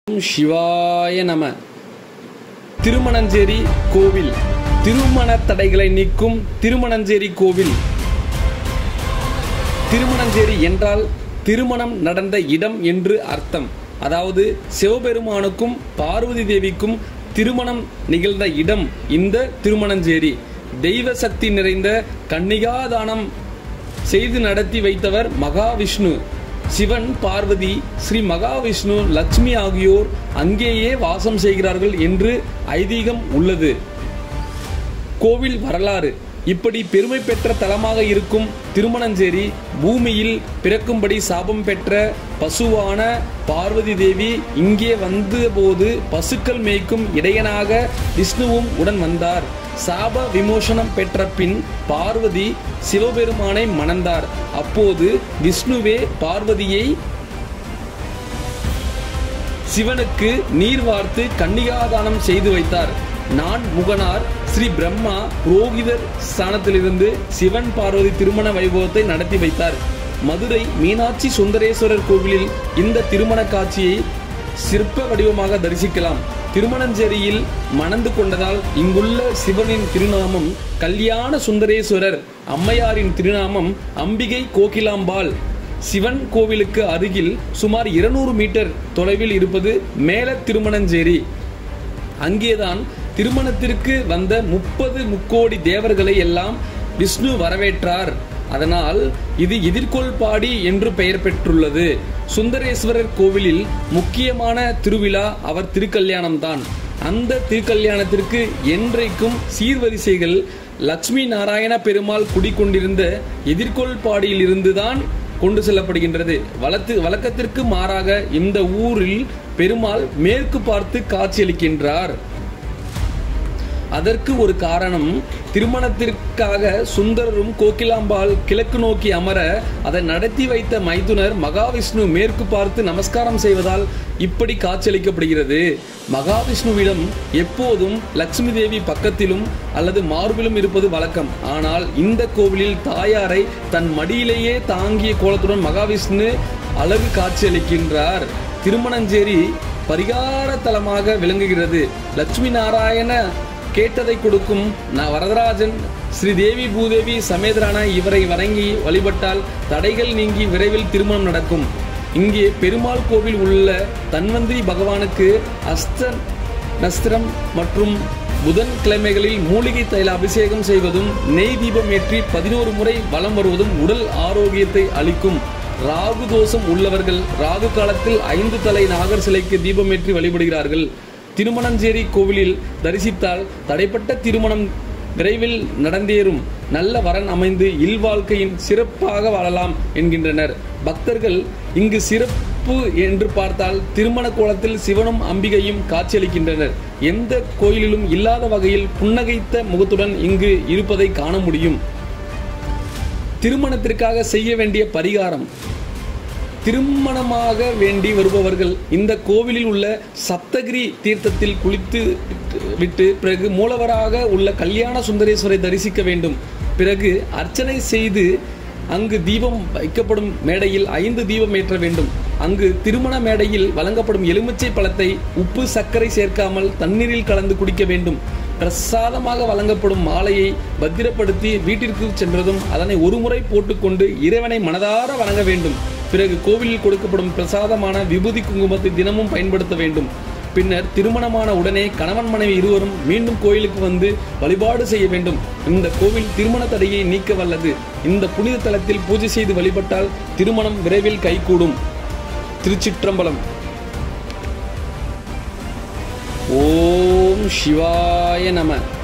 ஓம் சிவாய நம. திருமணஞ்சேரி கோவில். திருமண தடைகளை நீக்கும் திருமணஞ்சேரி கோவில். திருமணஞ்சேரி என்றால் திருமணம் நடந்த இடம் என்று அர்த்தம். அதாவது சிவபெருமானுக்கும் பார்வதி தேவிக்கும் திருமணம் நிகழ்ந்த இடம் இந்த திருமணஞ்சேரி. தெய்வ சக்தி நிறைந்த கன்னிகாதானம் செய்து நடத்தி வைத்தவர் மகாவிஷ்ணு. சிவன், பார்வதி, ஸ்ரீ மகாவிஷ்ணு, லட்சுமி ஆகியோர் அங்கேயே வாசம் செய்கிறார்கள் என்று ஐதீகம் உள்ளது. கோவில் வரலாறு. இப்படி பெருமை பெற்ற தலமாக இருக்கும் திருமணஞ்சேரி பூமியில் பிறக்கும்படி சாபம் பெற்ற பசுவான பார்வதி தேவி இங்கே வந்தபோது பசுக்கள் மேய்க்கும் இடையனாக விஷ்ணுவும் உடன் வந்தார். சாப விமோசனம் பெற்ற பின் பார்வதி சிவபெருமானை மணந்தார். அப்போது விஷ்ணுவே பார்வதியை சிவனுக்கு நீர் வார்த்து கன்னிகாதானம் செய்து வைத்தார். நான் முகனார் ஸ்ரீ பிரம்மா புரோகிதர் ஸ்தானத்திலிருந்து சிவன் பார்வதி திருமண வைபவத்தை நடத்தி வைத்தார். மதுரை மீனாட்சி சுந்தரேஸ்வரர் கோவிலில் இந்த திருமண காட்சியை சிற்ப வடிவமாக தரிசிக்கலாம். திருமணஞ்சேரியில் மணந்து கொண்டதால் இங்குள்ள சிவனின் திருநாமம் கல்யாண சுந்தரேஸ்வரர், அம்மையாரின் திருநாமம் அம்பிகை கோகிலாம்பாள். சிவன் கோவிலுக்கு அருகில் சுமார் 200 மீட்டர் தொலைவில் இருப்பது மேல திருமணஞ்சேரி. அங்கேதான் திருமணத்திற்கு வந்த 30 முக்கோடி தேவர்களை எல்லாம் விஷ்ணு வரவேற்றார். அதனால் இது எதிர்கொள்பாடி என்று பெயர் பெற்றுள்ளது. சுந்தரேஸ்வரர் கோவிலில் முக்கியமான திருவிழா அவர் திருக்கல்யாணம்தான். அந்த திருக்கல்யாணத்திற்கு என்றைக்கும் சீர்வரிசைகள் லட்சுமி நாராயண பெருமாள் குடிக்கொண்டிருந்த எதிர்கொள்பாடியில் இருந்துதான் கொண்டு செல்லப்படுகின்றது. வழக்கத்திற்கு மாறாக இந்த ஊரில் பெருமாள் மேற்கு பார்த்து காட்சியளிக்கின்றார். அதற்கு ஒரு காரணம், திருமணத்திற்காக சுந்தரரும் கோகிலாம்பாள் கிழக்கு நோக்கி அமர அதை நடத்தி வைத்த மைதுனர் மகாவிஷ்ணு மேற்கு பார்த்து நமஸ்காரம் செய்வதால் இப்படி காட்சியளிக்கப்படுகிறது. மகாவிஷ்ணுவிடம் எப்போதும் லட்சுமி தேவி பக்கத்திலும் அல்லது மார்பிலும் இருப்பது வழக்கம். ஆனால் இந்த கோவிலில் தாயாரை தன் மடியிலேயே தாங்கிய கோலத்துடன் மகாவிஷ்ணு அழகு காட்சியளிக்கின்றார். திருமணஞ்சேரி பரிகார தலமாக விளங்குகிறது. லட்சுமி நாராயண கேட்டதை கொடுக்கும் வரதராஜன் ஸ்ரீதேவி பூதேவி சமேதரான இவரை வணங்கி வழிபட்டால் தடைகள் நீங்கி விரைவில் திருமணம் நடக்கும். இங்கே பெருமாள் கோவில் உள்ள தன்வந்திரி பகவானுக்கு அஸ்த நஸ்திரம் மற்றும் புதன் கிழமைகளில் மூலிகை தைல அபிஷேகம் செய்வதும் நெய் தீபம் ஏற்றி 11 முறை வலம் வருவதும் உடல் ஆரோக்கியத்தை அளிக்கும். ராகு தோஷம் உள்ளவர்கள் ராகு காலத்தில் 5 தலை நாகர் சிலைக்கு தீபமேற்றி வழிபடுகிறார்கள். திருமணஞ்சேரி கோவிலில் தரிசித்தால் தடைப்பட்ட திருமணம் விரைவில் நடந்தேறும், நல்ல வரன் அமைந்து இல்வாழ்க்கையின் சிறப்பாக வாழலாம் என்கின்றனர் பக்தர்கள். இங்கு சிறப்பு என்று பார்த்தால் திருமண கோலத்தில் சிவனும் அம்பிகையும் காட்சியளிக்கின்றனர். எந்த கோயிலிலும் இல்லாத வகையில் புன்னகைத்த முகத்துடன் இங்கு இருப்பதை காண முடியும். திருமணத்திற்காக செய்ய வேண்டிய பரிகாரம். திருமணமாக வேண்டி வருபவர்கள் இந்த கோவிலில் உள்ள சப்தகிரி தீர்த்தத்தில் குளித்து விட்டு பிறகு மூலவராக உள்ள கல்யாண சுந்தரேஸ்வரை தரிசிக்க வேண்டும். பிறகு அர்ச்சனை செய்து அங்கு தீபம் வைக்கப்படும் மேடையில் 5 தீபம் ஏற்ற வேண்டும். அங்கு திருமண மேடையில் வழங்கப்படும் எலுமிச்சை பழத்தை உப்பு சர்க்கரை சேர்க்காமல் தண்ணீரில் கலந்து குடிக்க வேண்டும். பிரசாதமாக வழங்கப்படும் மாலையை பத்திரப்படுத்தி வீட்டிற்கு சென்றதும் அதனை ஒரு முறை போட்டுக்கொண்டு இறைவனை மனதார வணங்க வேண்டும். பிறகு கோவிலில் கொடுக்கப்படும் பிரசாதமான விபூதி குங்குமத்தை தினமும் பயன்படுத்த வேண்டும். பின்னர் திருமணமான உடனே கணவன் மனைவி இருவரும் மீண்டும் கோயிலுக்கு வந்து வழிபாடு செய்ய வேண்டும். இந்த கோவில் திருமண தடையை நீக்க வல்லது. இந்த புனித தலத்தில் பூஜை செய்து வழிபட்டால் திருமணம் விரைவில் கைகூடும். திருச்சிற்றம்பலம். ஓம் சிவாய நம.